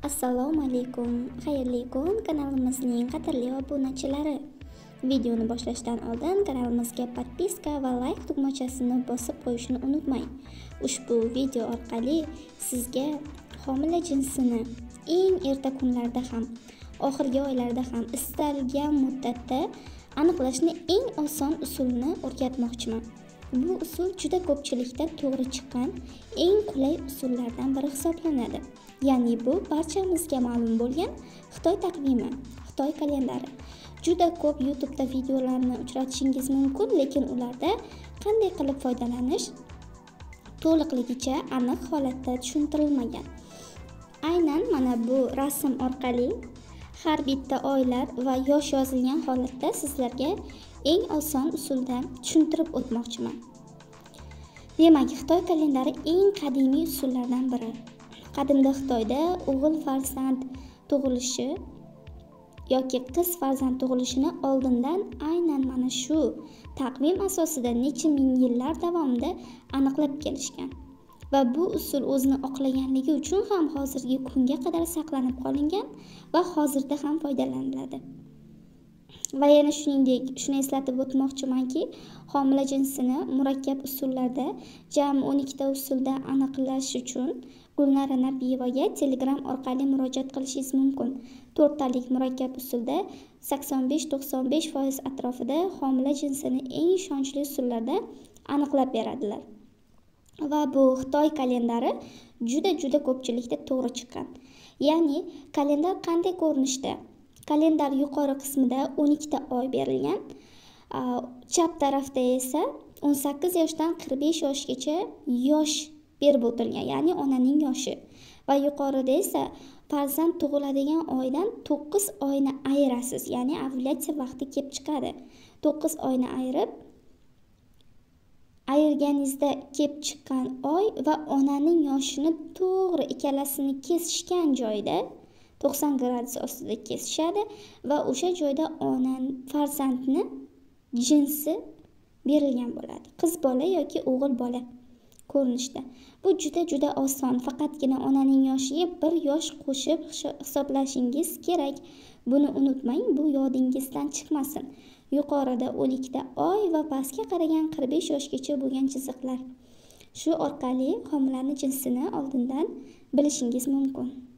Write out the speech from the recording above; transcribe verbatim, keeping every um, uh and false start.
Assalomu alaykum, xayrli kun kanalimizning qadrli obunachilari. Videoni boshlashdan oldin kanalimizga podpiska va like tugmachasini bosib qo'yishni unutmang. Ushbu video orqali sizga homila jinsini eng erta kunlarda ham, oxirgi oylarda ham istalgan muddatda aniqlashni eng oson usulni o'rgatmoqchiman. Bu usul juda ko'pchilikda to'g'ri chiqqan eng qulay usullardan biri hisoblanadi. Ya'ni bu barchamizga ma'lum bo'lgan Xitoy taqvimi, Xitoy kalendari. Juda ko'p YouTube'da videolarni uchratishingiz mumkin, lekin ularda qanday qilib foydalanish to'liqligicha aniq holatda tushuntirilmagan. Aynan mana bu rasm orqali har bitta oylar va yosh yozilgan holatda sizlarga eng oson usulda tushuntirib o'tmoqchiman. Demak, Xitoy kalendari eng qadimiy usullardan biri. Qadimda Xitoyda o'g'il farzand tug'ilishi yoki qiz farzand tug'ilishini oldindan aynan mana shu taqvim asosida necha ming yillar davomida aniqlab kelishgan. Va bu usul o'zini oqlaganligi uchun ham hozirgi kunga qadar saqlanib qolingan va hozirda ham foydalaniladi. Va yana shuningdek, shuni eslatib o'tmoqchimanki, homila jinsini murakkab usullarda jami o'n ikkita usulda aniqlash uchun Gulnara Nabiyevaga Telegram orqali murojaat qilishingiz mumkin. to'rttalik murakkab usulda sakson besh to'qson besh foiz atrofida homila jinsini eng ishonchli usullarda aniqlab beradilar. Va bu Xitoy kalendari juda-juda ko'pchilikda to'g'ri chiqqan. Ya'ni kalendar qanday ko'rinishda? Kalendar yuqori qismida o'n ikkita oy berilgan, chap tarafda esa o'n sakkiz yoshdan qirq besh yoshgacha yosh berib o'tilgan, ya'ni onaning yoshi. Va yuqorida esa farzand tug'iladigan oydan to'qqiz oyni ayirasiz, ya'ni ovulyatsiya vaqti kelib chiqadi. to'qqiz oyni ayirib, ayirganingizda kelib chiqqan oy va onaning yoshini to'g'ri ikkalasini kesishgan joyda to'qson gradus ostida kesishadi va o'sha joyda ona farzandni jinsi berilgan bo'ladi. Qiz bola yoki o'g'il bola ko'rinishda. Bu juda juda oson, faqatgina onaning yoshiga bir yosh qo'shib hisoblashingiz kerak. Buni unutmang, bu yodingizdan chiqmasin. Yuqorida o'n ikkita oy va pastga qaragan qirq besh yoshgacha bo'lgan chiziqlar. Shu orqali homilaning jinsini oldindan bilishingiz mumkin.